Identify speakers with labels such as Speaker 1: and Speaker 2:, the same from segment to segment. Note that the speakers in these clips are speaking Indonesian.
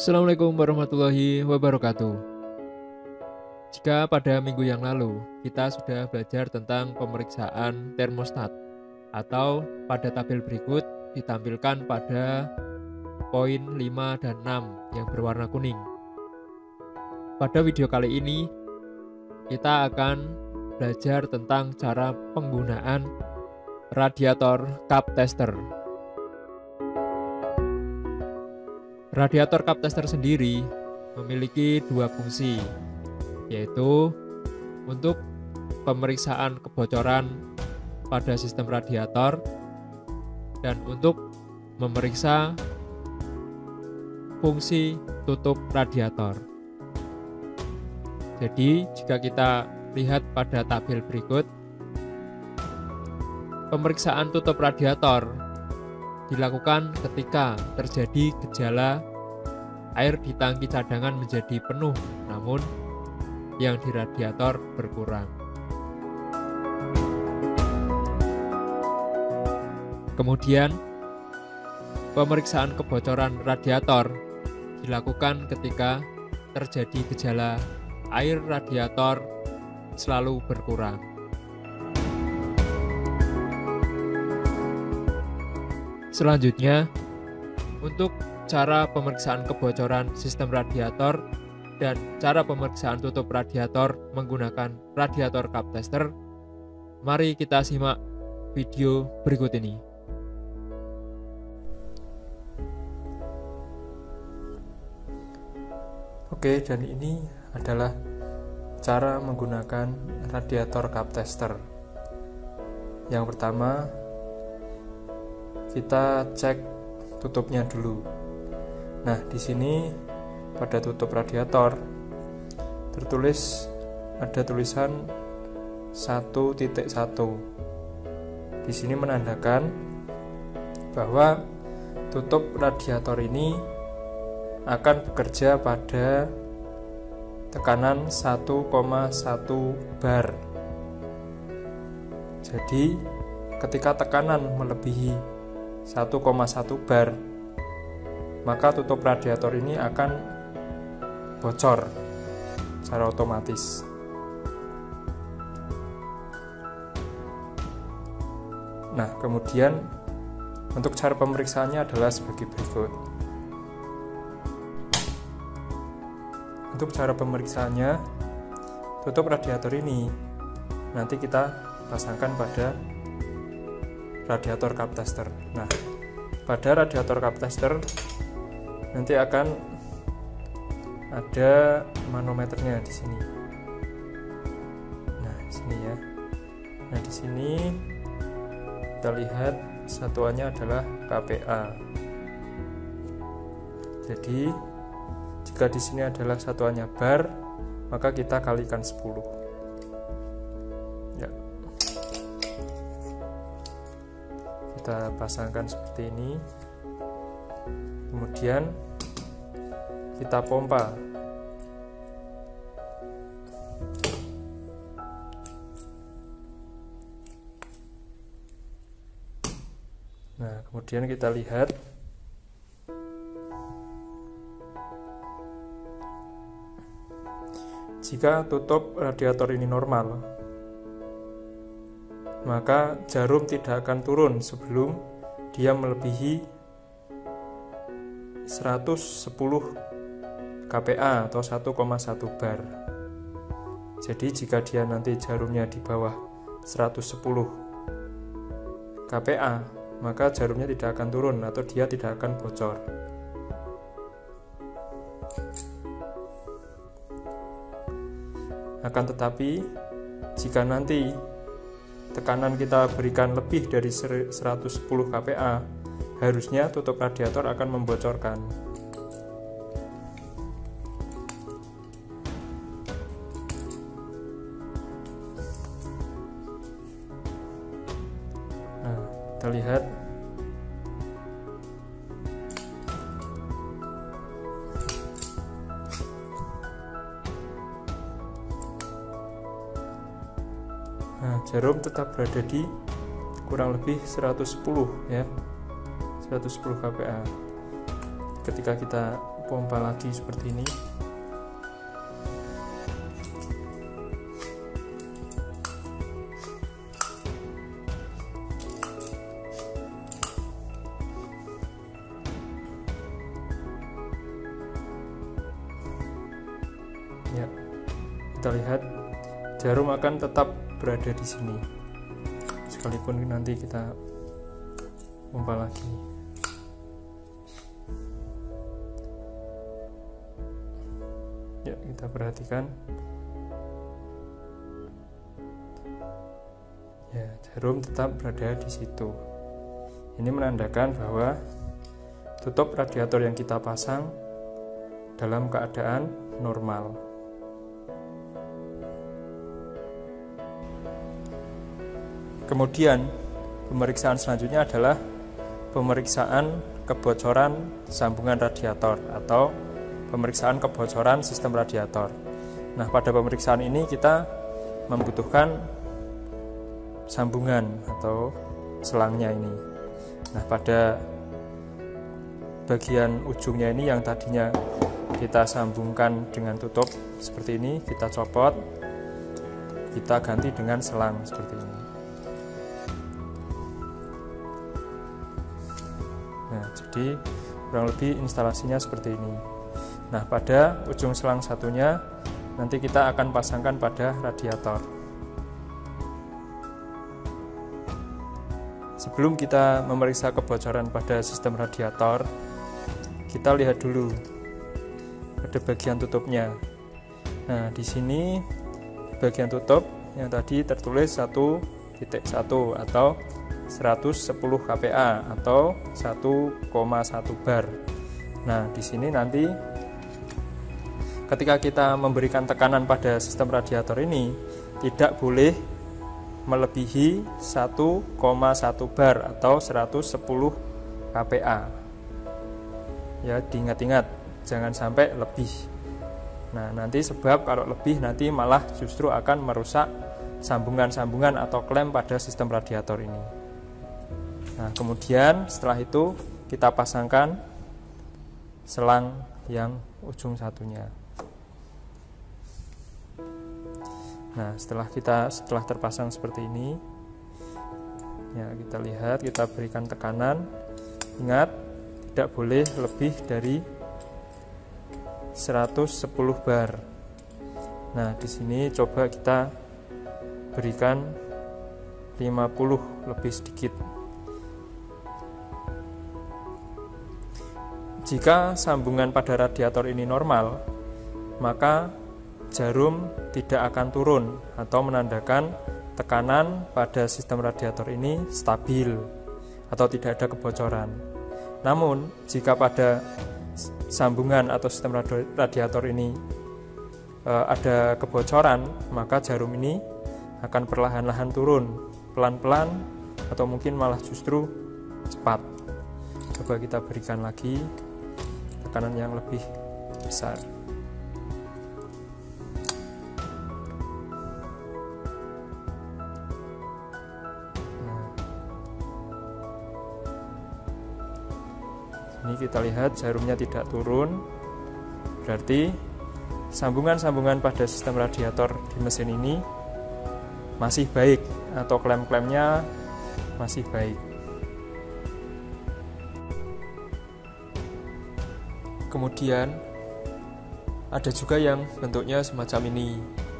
Speaker 1: Assalamualaikum warahmatullahi wabarakatuh. Jika pada minggu yang lalu kita sudah belajar tentang pemeriksaan termostat, atau pada tabel berikut ditampilkan pada poin 5 dan 6 yang berwarna kuning. Pada video kali ini kita akan belajar tentang cara penggunaan radiator cup tester. Radiator cup tester sendiri memiliki dua fungsi, yaitu untuk pemeriksaan kebocoran pada sistem radiator dan untuk memeriksa fungsi tutup radiator. Jadi, jika kita lihat pada tabel berikut, pemeriksaan tutup radiator dilakukan ketika terjadi gejala air di tangki cadangan menjadi penuh, namun yang di radiator berkurang. Kemudian, pemeriksaan kebocoran radiator dilakukan ketika terjadi gejala air radiator selalu berkurang. Selanjutnya, untuk cara pemeriksaan kebocoran sistem radiator dan cara pemeriksaan tutup radiator menggunakan radiator cup tester, mari kita simak video berikut ini.
Speaker 2: Oke, dan ini adalah cara menggunakan radiator cup tester. Yang pertama, kita cek tutupnya dulu. Nah, di sini pada tutup radiator tertulis ada tulisan 1.1. Di sini menandakan bahwa tutup radiator ini akan bekerja pada tekanan 1,1 bar. Jadi, ketika tekanan melebihi 1,1 bar, maka tutup radiator ini akan bocor secara otomatis. Nah, kemudian untuk cara pemeriksaannya adalah sebagai berikut. Untuk cara pemeriksaannya, tutup radiator ini nanti kita pasangkan pada radiator cup tester. Nah, pada radiator cup tester nanti akan ada manometernya di sini. Nah, di sini ya. Nah, di sini kita lihat satuannya adalah kPa. Jadi, jika di sini adalah satuannya bar, maka kita kalikan 10. Ya. Kita pasangkan seperti ini, kemudian kita pompa. Nah, kemudian kita lihat jika tutup radiator ini normal, maka jarum tidak akan turun sebelum dia melebihi 110 kPa atau 1,1 bar. Jadi jika dia nanti jarumnya di bawah 110 kPa, maka jarumnya tidak akan turun atau dia tidak akan bocor. Akan tetapi, jika nanti tekanan kita berikan lebih dari 110 kPa, harusnya tutup radiator akan membocorkan. Nah, kita lihat. Nah, jarum tetap berada di kurang lebih 110 ya, 110 kPa. Ketika kita pompa lagi seperti ini. Ya, kita lihat jarum akan tetap berada di sini sekalipun nanti kita pompa lagi. Ya, kita perhatikan. Ya, jarum tetap berada di situ. Ini menandakan bahwa tutup radiator yang kita pasang dalam keadaan normal. Kemudian pemeriksaan selanjutnya adalah pemeriksaan kebocoran sambungan radiator atau pemeriksaan kebocoran sistem radiator. Nah, pada pemeriksaan ini kita membutuhkan sambungan atau selangnya ini. Nah, pada bagian ujungnya ini yang tadinya kita sambungkan dengan tutup seperti ini, kita copot, kita ganti dengan selang seperti ini. Nah, jadi kurang lebih instalasinya seperti ini. Nah, pada ujung selang satunya nanti kita akan pasangkan pada radiator. Sebelum kita memeriksa kebocoran pada sistem radiator, kita lihat dulu pada bagian tutupnya. Nah, di sini bagian tutup yang tadi tertulis 1.1 atau 110 kPa atau 1,1 bar. Nah, di sini nanti ketika kita memberikan tekanan pada sistem radiator ini tidak boleh melebihi 1,1 bar atau 110 kPa. Ya, diingat-ingat jangan sampai lebih. Nah, nanti sebab kalau lebih nanti malah justru akan merusak sambungan-sambungan atau klem pada sistem radiator ini. Nah, kemudian setelah itu kita pasangkan selang yang ujung satunya. Nah, setelah terpasang seperti ini, ya kita lihat, kita berikan tekanan. Ingat, tidak boleh lebih dari 110 bar. Nah, di sini coba kita berikan 50 lebih sedikit. Jika sambungan pada radiator ini normal, maka jarum tidak akan turun atau menandakan tekanan pada sistem radiator ini stabil atau tidak ada kebocoran. Namun, jika pada sambungan atau sistem radiator ini ada kebocoran, maka jarum ini akan perlahan-lahan turun, pelan-pelan atau mungkin malah justru cepat. Coba kita berikan lagi tekanan yang lebih besar. Ini kita lihat jarumnya tidak turun, berarti sambungan-sambungan pada sistem radiator di mesin ini masih baik atau klem-klemnya masih baik. Kemudian ada juga yang bentuknya semacam ini.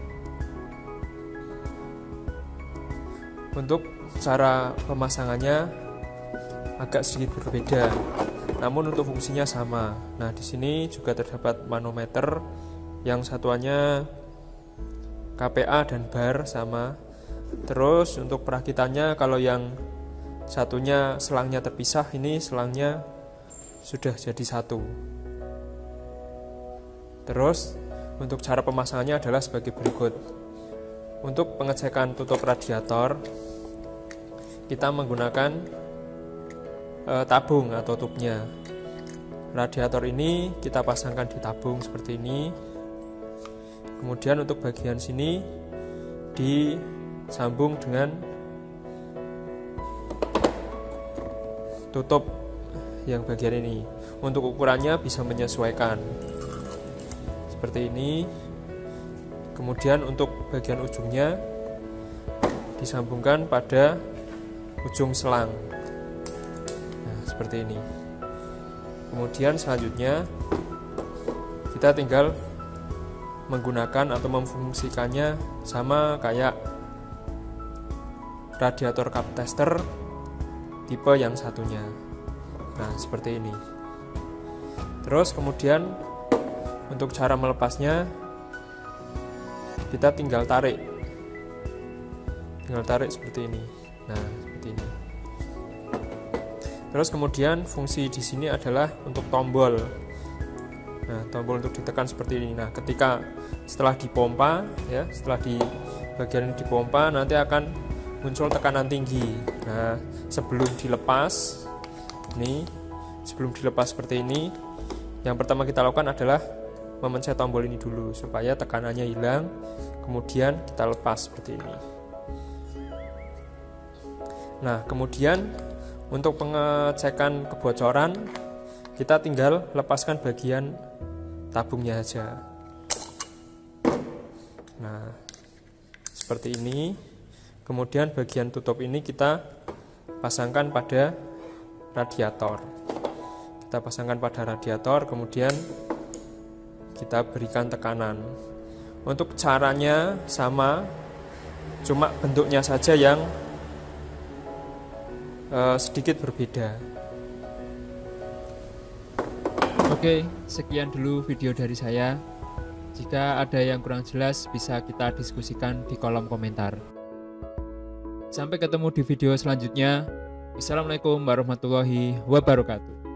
Speaker 2: Untuk cara pemasangannya agak sedikit berbeda, namun untuk fungsinya sama. Nah, di sini juga terdapat manometer yang satuannya kPa dan bar sama. Terus untuk perakitannya, kalau yang satunya selangnya terpisah, ini selangnya sudah jadi satu. Terus untuk cara pemasangannya adalah sebagai berikut. Untuk pengecekan tutup radiator, kita menggunakan tabung atau tubnya. Radiator ini kita pasangkan di tabung seperti ini. Kemudian untuk bagian sini disambung dengan tutup yang bagian ini. Untuk ukurannya bisa menyesuaikan seperti ini. Kemudian untuk bagian ujungnya disambungkan pada ujung selang. Nah, seperti ini. Kemudian selanjutnya kita tinggal menggunakan atau memfungsikannya sama kayak radiator cup tester tipe yang satunya. Nah, seperti ini. Terus kemudian untuk cara melepasnya kita tinggal tarik seperti ini. Nah, seperti ini. Terus kemudian fungsi di sini adalah untuk tombol. Nah, tombol untuk ditekan seperti ini. Nah, ketika setelah dipompa ya, setelah di bagian ini dipompa nanti akan muncul tekanan tinggi. Nah, sebelum dilepas seperti ini, yang pertama kita lakukan adalah memencet tombol ini dulu supaya tekanannya hilang, kemudian kita lepas seperti ini. Nah, kemudian untuk pengecekan kebocoran kita tinggal lepaskan bagian tabungnya aja. Nah, seperti ini. Kemudian bagian tutup ini kita pasangkan pada radiator. Kita pasangkan pada radiator, kemudian kita berikan tekanan. Untuk caranya sama, cuma bentuknya saja yang sedikit berbeda.
Speaker 1: Oke, sekian dulu video dari saya. Jika ada yang kurang jelas, bisa kita diskusikan di kolom komentar. Sampai ketemu di video selanjutnya. Wassalamualaikum warahmatullahi wabarakatuh.